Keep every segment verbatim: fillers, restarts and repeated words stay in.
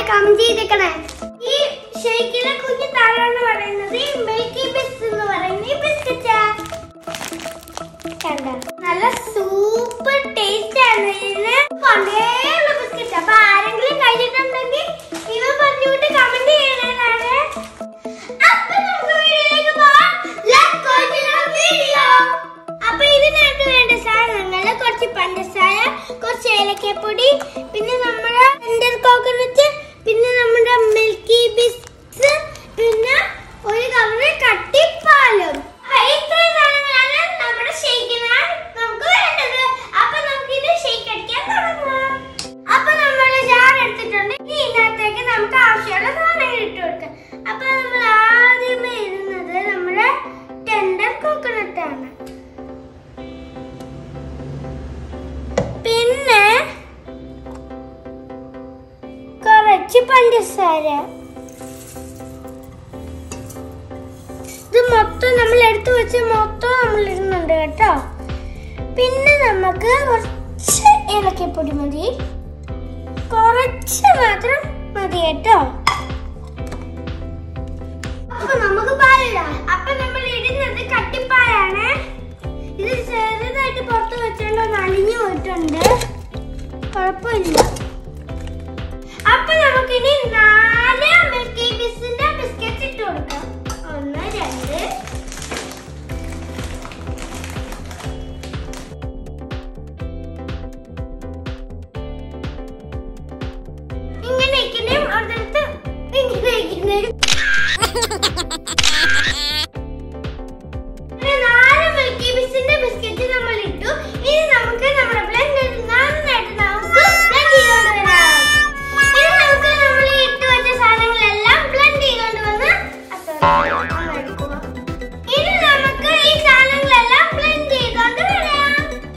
Comment ചെയ്തേക്കണേ. ഈ ഷേക്കിലെ കുഞ്ഞു താഴെന്ന് പറയുന്നത് മിൽക്കി ബിസ് എന്ന് പറയുന്ന ബിസ്ക്കറ്റാ. കണ്ടോ നല്ല സൂപ്പർ ടേസ്റ്റ് ആണ്. ഇതിന് പണ്ടേയുള്ള ബിസ്ക്കറ്റ്. അപ്പൊ ആരെങ്കിലും കഴിച്ചിട്ടുണ്ടെങ്കിൽ ഇവ പറഞ്ഞുകൊണ്ട് കമന്റ് ചെയ്യണേന്നാണ്. അപ്പൊ നമുക്ക് വീഡിയോയിലേക്ക് പോവാം. Let's go to the video. അപ്പൊ ഇതിനായിട്ട് വേണ്ട സാധനങ്ങൾ കുറച്ച് പഞ്ചസാര, കുറച്ച് ഏലക്കപ്പൊടി, പിന്നെ നമ്മുടെ ടെൻഡർ കോക്കനട്ട്, പിന്നെ നമ്മുടെ മിൽക്കി ബിസ്, പിന്നെ ഒരു കവറ് കട്ടിപ്പാലും. ഇത്രയും സാധനങ്ങളാണ് നമ്മുടെ ഷേക്കിനാണ് നമുക്ക് വേണ്ടത്. അപ്പൊ നമുക്ക് ഇത് ഷേക്ക് അടിക്കാൻ തുടങ്ങാം. അപ്പൊ നമ്മൾ ജാർ എടുത്തിട്ടുണ്ട്. ഇതിനകത്തേക്ക് നമുക്ക് ആവശ്യമുള്ള സാധനങ്ങൾ ഇട്ട് കൊടുക്കാം. അപ്പൊ നമ്മൾ ആദ്യമേ ഇടുന്നത് നമ്മുടെ ടെൻഡർ കോക്കനട്ട് ആണ്. പിന്നെ കുറച്ച് പഞ്ചസാര. ഇത് മൊത്തം നമ്മൾ എടുത്തു വെച്ച് മൊത്തം നമ്മൾ ഇടുന്നുണ്ട് കേട്ടോ. പിന്നെ നമുക്ക് കുറച്ച് ഏലക്കപ്പൊടി മതി, കുറച്ച് മാത്രം മതി കേട്ടോ. അപ്പൊ നമുക്ക് പാലിടാം. അപ്പൊ നമ്മൾ ഇടുന്നത് കട്ടിപ്പാലാണ്. ഇത് ചെറുതായിട്ട് പുറത്ത് വെച്ചോണ്ട് നലിഞ്ഞു പോയിട്ടുണ്ട്, കുഴപ്പമില്ല. അപ്പൊ നമുക്കിനി നാല് മിൽക്കി ബിസിന്റെ ബിസ്ക്കറ്റ് ഇട്ട് കൊടുക്കാം. ഒന്ന്, രണ്ട്, ഇങ്ങനെ ഇങ്ങനെ ഒരിടത്ത് ഇങ്ങനെ ഇങ്ങനെ നാല് മിൽക്കി ബിസിന്റെ ബിസ്ക്കറ്റ് നമ്മൾ ഇട്ടു. ഇനി നമുക്ക് നമ്മുടെ ബ്ലെൻഡർ നന്നായിട്ട് നമുക്ക് ബ്ലെൻഡ് ചെയ്തുകൊണ്ട് വരാം. ഇനി നമുക്ക് നമ്മൾ ഇട്ട് വെച്ച സാധനങ്ങളെല്ലാം ബ്ലെൻഡ് ചെയ്തുകൊണ്ട് വന്ന് ഇനി നമുക്ക് ഈ സാധനങ്ങളെല്ലാം ബ്ലെൻഡ് ചെയ്തുകൊണ്ട് വരാം.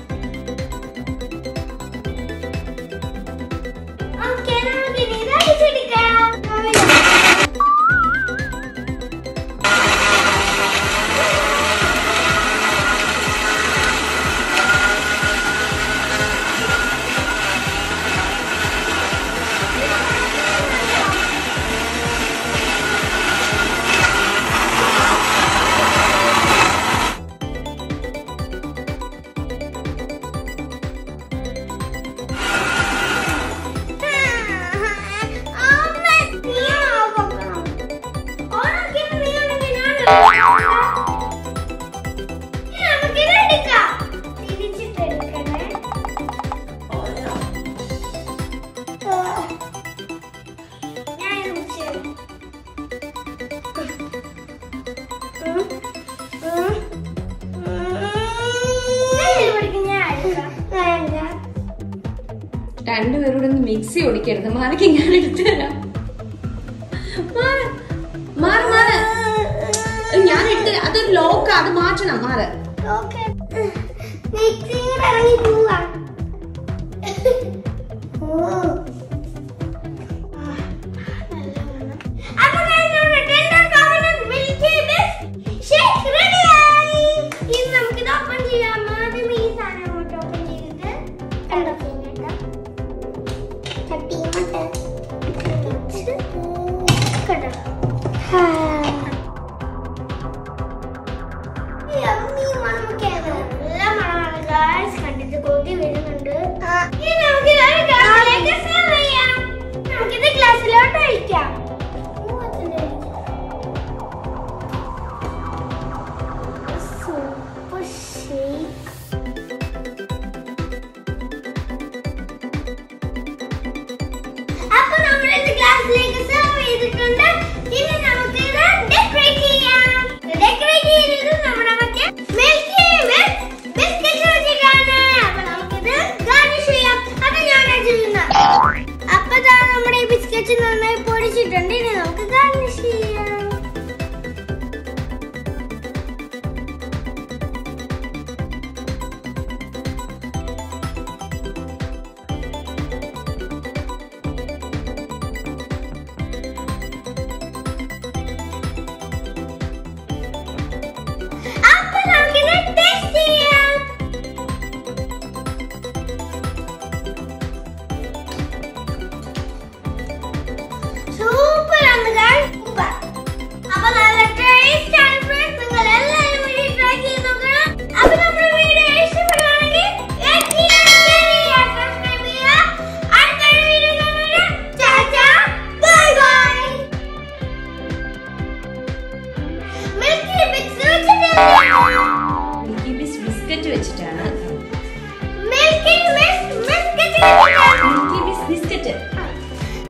ഓക്കെ, നമുക്ക് ഇനി ഇത് അടിച്ചെടുക്കാം. രണ്ടുപേരോട് ഒന്ന് മിക്സി ഓടിക്കരുത്. മാറിക്ക് ഞാൻ എടുത്തു തരാം. മാറി മാറി ഞാൻ എടുത്ത് അതൊരു ലോക്ക്, അത് മാറ്റണം. മാറ്. കണ്ടിട്ട് കൊതി വരുന്നുണ്ട്. നമുക്കിത് ഗ്ലാസ്സിലോട്ട് ഒഴിക്കാം. Super shake. അപ്പൊ നമ്മളിത് ഗ്ലാസ്സിലേക്ക് സെർവ് ചെയ്തിട്ടുണ്ട്.